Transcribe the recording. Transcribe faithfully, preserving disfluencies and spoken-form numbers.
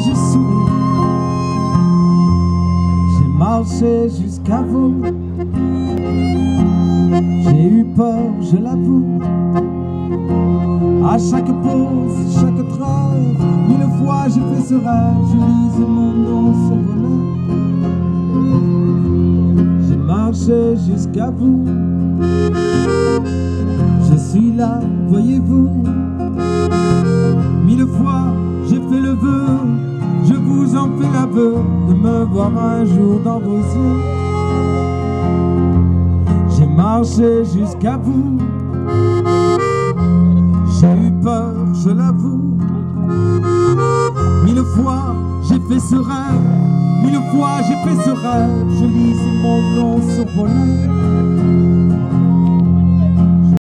je souris. J'ai marché jusqu'à vous. J'ai eu peur, je l'avoue. À chaque pause, chaque trêve, mille fois j'ai fait ce rêve. Je lisais mon nom sur vos lèvres. J'ai marché jusqu'à vous. Je suis là, voyez-vous. Mille fois j'ai fait le vœu, je vous en fais l'aveu, de me voir un jour dans vos yeux. J'ai marché jusqu'à vous. J'ai eu peur, je l'avoue. Mille fois j'ai fait ce rêve, mille fois j'ai fait ce rêve. Je lisais mon nom sur vos lèvres.